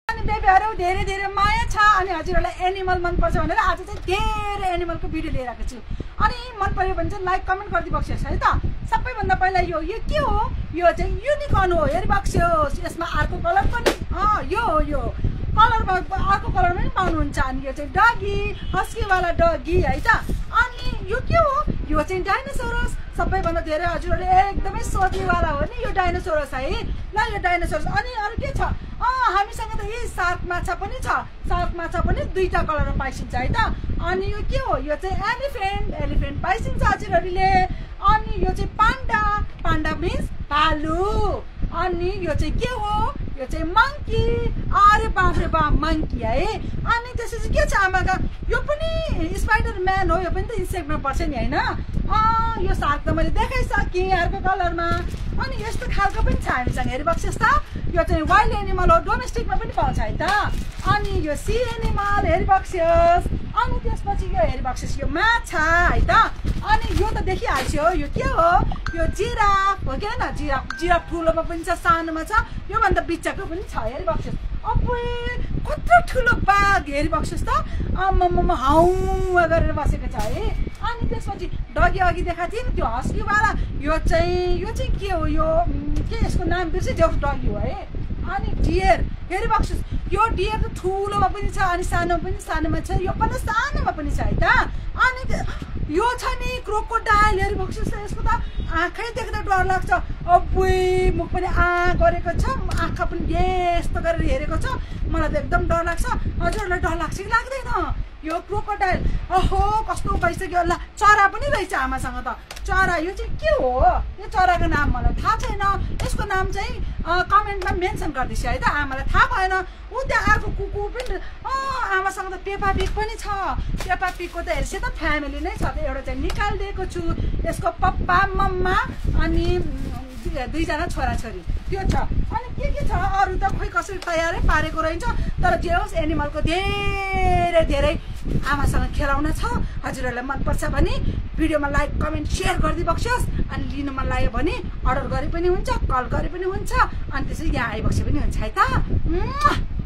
अनि बेबीहरु धेरै धेरै माया छ अनि हजुरहरुलाई एनिमल मन पर्छ भनेर आज चाहिँ धेरै एनिमलको भिडियो लिएर आएको छु। अनि मन पर्यो भने चाहिँ लाइक कमेन्ट गर्दै बक्सियोस् है त। सबैभन्दा पहिला यो के हो? यो चाहिँ युनिकर्न हो, हेरि बक्सियोस्। यसमा अर्को कलर पनि यो कलरमा अर्को कलरमा पनि पाउनुहुन्छ। अनि यो चाहिँ डगी, हस्की वाला डगी है त। अनि यो के हो? यो चाहिँ डाइनोसोरस। सबैभन्दा धेरै हजुरहरुले एकदमै सोध्नेवाला हो नि यो डाइनोसोरस है। ल यो डाइनोसोरस। अनि अरु के छ? हामीसँग त यही शार्क माछा पनि छ। शार्क माछा पनि दुईटा कलरमा पाइन्छ है त। अनि यो के हो? यो चाहिँ एलिफेन्ट पाइन्छ हजुरहरुले। अनि यो चाहिँ पान्डा मिन्स भालु। अनि यो चाहिँ के हो? यो चाहिँ मंकी। अरे बाफ रे बाफ मंकी है। अनि त्यसपछि के छ आमाका? यो पनि स्पाइडरम्यान हो। यो पनि त इन्सेक्टमा पर्छ नि हैन? यो शार्क त मैले देखाइसके अर्को कलरमा। अनि यस्तो खालको पनि छ हामीसँग, हेरि बक्सियोस् त। यो चाहिँ वाइल्ड एनिमल हो, डोमेस्टिकमा पनि पाउँछ है त। अनि यो सी एनिमल, हेरि बक्सियोस्। अनि त्यसपछि यो हेरि बक्सियोस्, यो माछा है त। अनि यो त देखिहाल्छौ यो के हो? यो जिराफ हो के हैन? जिराफ ठुलोमा पनि छ, सानोमा छ, यो भन्दा बिचको पनि छ, हेरि बक्सियोस्। अबे कत्रो ठुलो बाघ, हेरि बक्सियोस् त। आम्मामा हाउ गरेर बसेको छ है। अनि त्यसपछि डगी अघि देखाएको थिएँ नि त्यो हस्की वाला, यो चाहिँ के हो? यो के यसको नाम बिर्सियो, डगी हो है। अनि डियर, हेरि बक्सियोस्। यो डियर त ठुलोमा पनि छ अनि सानोमा छ, यो पनि सानोमा पनि छ है त। अनि यो छ नि क्रोकोडाइल, हेरि बक्सियोस्। यसको त आँखै देख्दा डर लाग्छ। अबुई मुख पनि गरेको छ, आँखा पनि यस्तो गरेर हेरेको छ। मलाई त एकदम डर लाग्छ। हजुरहरुलाई डर लाग्छ कि लाग्दैन? यो क्रोकोडाइल ओहो कस्तो भइसक्यो। ल चरा पनि रहेछ आमासँग त। चरा यो चाहिँ के हो? यो चराको नाम मलाई थाहा छैन। यसको नाम चाहिँ कमेन्टमा मेन्सन गर्दिस् है त। आमालाई थाहा भएन। उ त्यहाँ अर्को कुकुर पनि आमासँग त पेपा पिग पनि छ। पेपा पिगको त हेर्छ त फ्यामिली नै छ त। एउटा चाहिँ निकालिदिएको छु। यसको पप्पा मम्मा अनि दुईजना छोराछोरी त्यो छ। अनि के छ अरू त खोइ कसरी तयारै पारेको रहन्छ। तर जे होस् एनिमलको धेरै आमासँग खेलाउन छ। हजुरहरुलाई मन पर्छ भने भिडियोमा लाइक कमेन्ट शेयर गर्दै बक्सियोस्। अनि लिनु मन लाग्यो भने अर्डर गरे पनि हुन्छ, कल गरे पनि हुन्छ। अनि त्यसरी यहाँ आइबक्से पनि हुन्छ है त।